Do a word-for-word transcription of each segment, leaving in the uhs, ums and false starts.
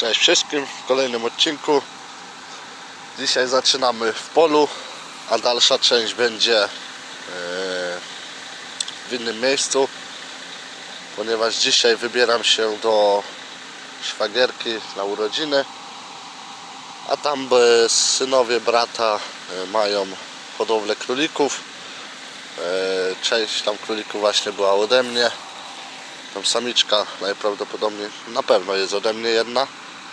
Cześć wszystkim w kolejnym odcinku. Dzisiaj zaczynamy w polu, a dalsza część będzie w innym miejscu, ponieważ dzisiaj wybieram się do szwagierki na urodziny, a tam synowie brata mają hodowlę królików. Część tam królików właśnie była ode mnie. Tam samiczka najprawdopodobniej, na pewno jest ode mnie jedna,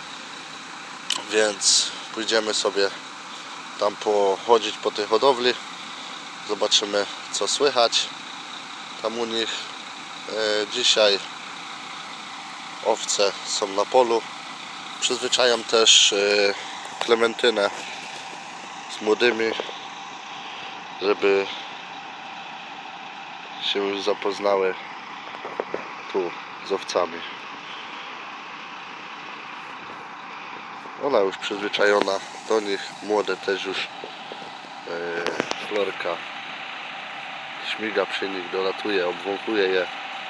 więc pójdziemy sobie tam pochodzić po tej hodowli, zobaczymy co słychać tam u nich. E, dzisiaj owce są na polu. Przyzwyczajam też e, Klementynę z młodymi, żeby się już zapoznały tu z owcami. Ona już przyzwyczajona do nich, młode też już. Yy, Florka śmiga przy nich, dolatuje, obwąchuje je,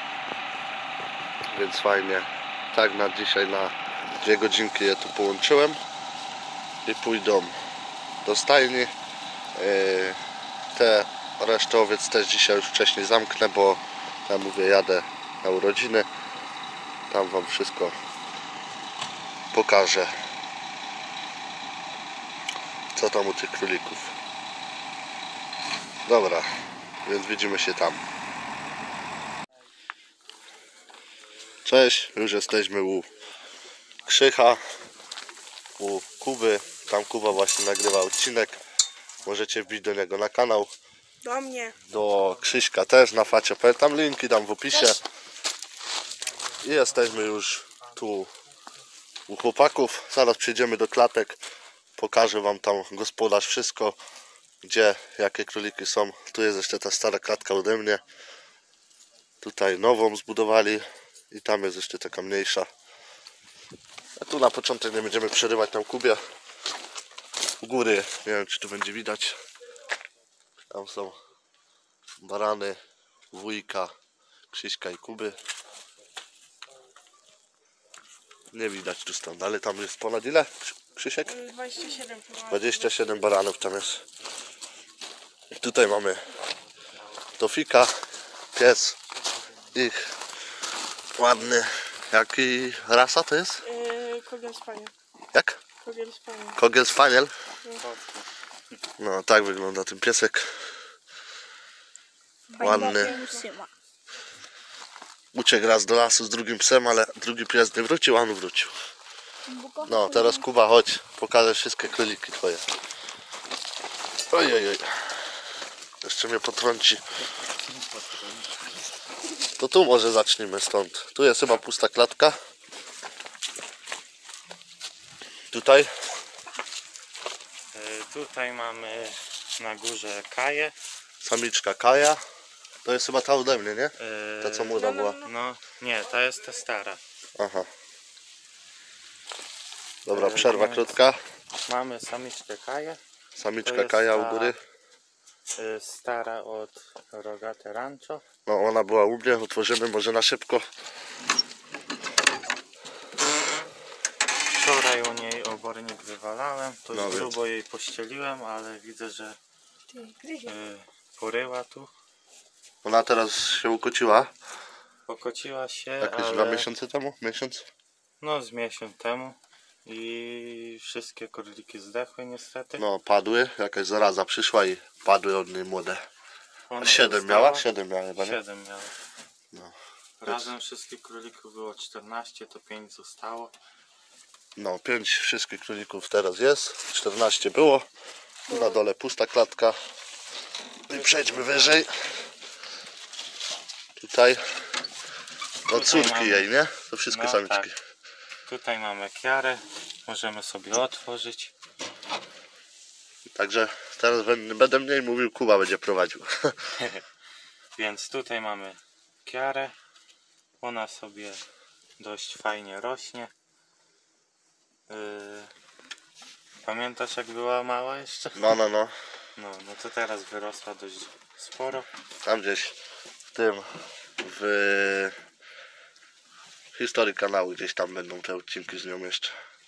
więc fajnie. Tak, na dzisiaj na dwie godzinki je tu połączyłem i pójdą do stajni. Yy, te resztę owiec też dzisiaj już wcześniej zamknę, bo tam mówię, jadę na urodziny, tam wam wszystko pokażę, co tam u tych królików. Dobra, więc widzimy się tam. Cześć, już jesteśmy u Krzycha, u Kuby. Tam Kuba właśnie nagrywa odcinek, możecie wbić do niego na kanał. Do mnie. Do Krzyśka też na Facie. Tam linki dam w opisie. I jesteśmy już tu u chłopaków. Zaraz przejdziemy do klatek. Pokażę wam tam gospodarz wszystko, gdzie, jakie króliki są. Tu jest jeszcze ta stara klatka ode mnie. Tutaj nową zbudowali. I tam jest jeszcze taka mniejsza. A tu na początek nie będziemy przerywać tam Kubie. U góry, nie wiem czy tu będzie widać. Tam są barany wujka, Krzyśka i Kuby. Nie widać tu stąd, ale tam jest ponad ile, Krzysiek? dwadzieścia siedem. dwadzieścia siedem baranów tam jest. I tutaj mamy Tofika, pies ich ładny. Jaki rasa to jest? Yy, Kogiel Spaniel. Jak? Kogiel Spaniel. Kogiel Spaniel? No tak wygląda ten piesek. Ładny. Uciekł raz do lasu z drugim psem, ale drugi pies nie wrócił, a on wrócił. No teraz Kuba, chodź, pokażę wszystkie króliki twoje. Ojej, oj. Jeszcze mnie potrąci. To tu może zacznijmy stąd. Tu jest chyba pusta klatka. Tutaj? Yy, tutaj mamy na górze Kaję. Samiczka Kaja. To jest chyba ta ode mnie, nie? Yy, Ta co młoda była. No nie, ta jest ta stara. Aha. Dobra, Yy, przerwa więc krótka. Mamy samiczkę Kaję. Samiczka Kaja u góry. Yy, stara od Rogate Rancho. No ona była u mnie, otworzymy może na szybko. Wczoraj u niej obornik wywalałem, to No już więc. grubo jej pościeliłem, ale widzę, że yy, poryła tu. Ona teraz się ukociła. Pokociła się, Jakieś ale dwa miesiące temu? Miesiąc? no z miesiąc temu i wszystkie króliki zdechły niestety. No padły, jakaś zaraza przyszła i padły od niej młode. Ona Siedem została- miała? Siedem miała chyba, nie? Siedem miała. No. Razem wszystkich królików było czternaście, to pięć zostało. No, pięć wszystkich królików teraz jest, czternaście było. Tu na dole pusta klatka. I przejdźmy wyżej. Tutaj. No córki mamy- jej, nie? To wszystkie No, samiczki. tak. Tutaj mamy Kiarę, możemy sobie otworzyć. Także teraz będę, będę mniej mówił, Kuba będzie prowadził. Więc tutaj mamy Kiarę. Ona sobie dość fajnie rośnie. Yy... Pamiętasz jak była mała jeszcze? No, no, no. No, no to teraz wyrosła dość sporo. Tam gdzieś w tym, w historii kanału gdzieś tam będą te odcinki z nią jeszcze.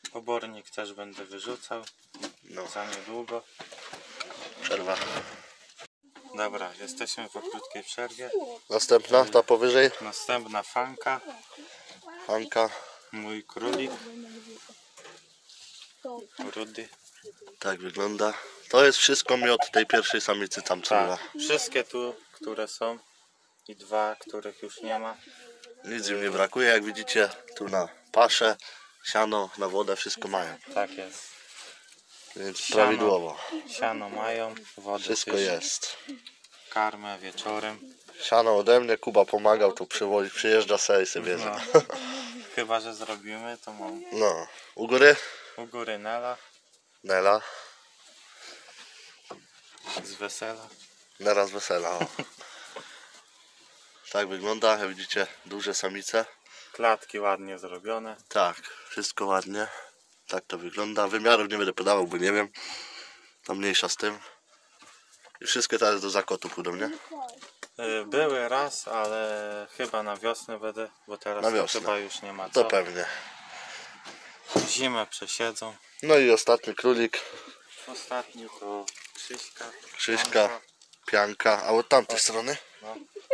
Obornik też będę wyrzucał No, za niedługo. przerwa. Dobra, jesteśmy po krótkiej przerwie. Następna, ta powyżej. Następna fanka, Hanka. mój królik. Rudy. Tak wygląda. To jest wszystko miód tej pierwszej samicy tam co była. Tak, wszystkie tu, które są i dwa, których już nie ma. Nic im nie brakuje, jak widzicie. Tu na paszę, siano, na wodę, wszystko mają. Tak jest. Więc Siano. prawidłowo. Siano mają, wodę Wszystko też, jest. karmę wieczorem. Siano ode mnie, Kuba pomagał, tu przywozi, przyjeżdża sobie i sobie bierze. No. Chyba że zrobimy, to mam. No, u góry U góry Nela Nela. z wesela. Naraz wesela. O. Tak wygląda, jak widzicie, duże samice. Klatki ładnie zrobione. Tak, wszystko ładnie. Tak to wygląda. Wymiarów nie będę podawał, bo nie wiem. Tam mniejsza z tym. I wszystkie teraz do zakotu pójdą, nie? Y, Były raz, ale chyba na wiosnę będę, bo teraz Na to wiosnę. chyba już nie ma To co. pewnie. Zimę przesiedzą. No i ostatni królik, Ostatni to Krzyśka. Krzyśka, pianka, a od tamtej strony. No.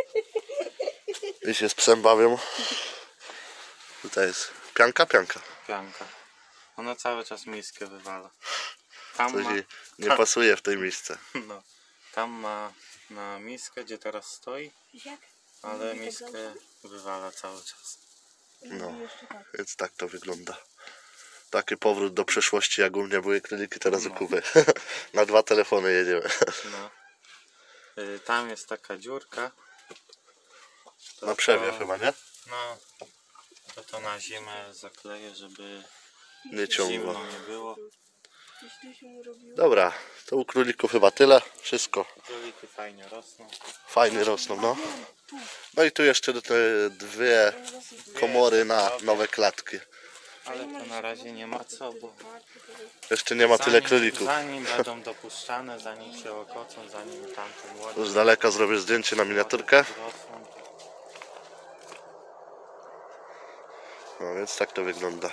I się z psem bawią. Tutaj jest pianka, pianka. Pianka. Ona cały czas miskę wywala. Tam Coś ma, jej nie pasuje w tej misce. no, tam ma na miskę, gdzie teraz stoi, ale miskę wywala cały czas. No, więc tak to wygląda. Taki powrót do przeszłości, jak u mnie były króliki, teraz u Kuby. Na dwa telefony jedziemy. No. Y, Tam jest taka dziurka. To Na przewie to, chyba, nie? No, to to na zimę zakleję, żeby Nie ciągło. zimno nie było. Jeśli się mu robiło. Dobra, to u królików chyba tyle. Wszystko Króliki fajnie rosną. fajnie rosną, no. No i tu jeszcze te dwie komory na nowe klatki. Ale to na razie nie ma co, bo Jeszcze nie ma tyle zanim- królików. Zanim będą dopuszczane, zanim się okocą, zanim tamte młode Z daleka zrobię zdjęcie na miniaturkę. rosną. No więc tak to wygląda.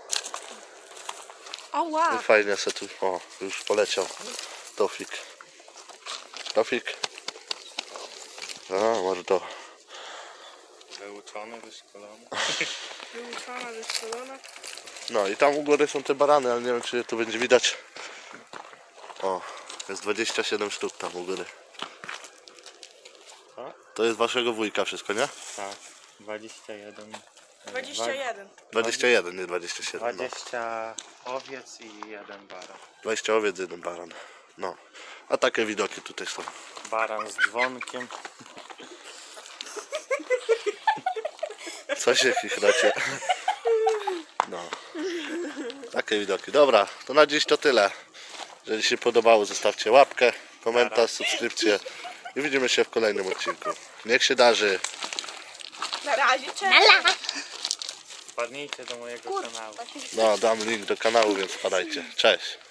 Ała! I fajnie se tu, o, już poleciał Tofik. Tofik. A, może to. Wyuczone, wyszkolone. Wyuczona, wyszkolona. No i tam u góry są te barany, ale nie wiem czy tu będzie widać. O, jest dwadzieścia siedem sztuk tam u góry. Co? To jest waszego wujka wszystko, nie? Tak, dwadzieścia jeden. dwadzieścia jeden. dwadzieścia jeden, nie dwadzieścia siedem. No. dwadzieścia owiec i jeden baran. dwadzieścia owiec, jeden baran. No. A takie widoki tutaj są. Baran z dzwonkiem. Co się chichracie? No. Takie widoki. Dobra, to na dziś to tyle. Jeżeli się podobało, zostawcie łapkę, komentarz, subskrypcję i widzimy się w kolejnym odcinku. Niech się darzy. Na razie, cześć! Wpadnijcie do mojego kanału. No, dam link do kanału, więc wpadajcie. Cześć.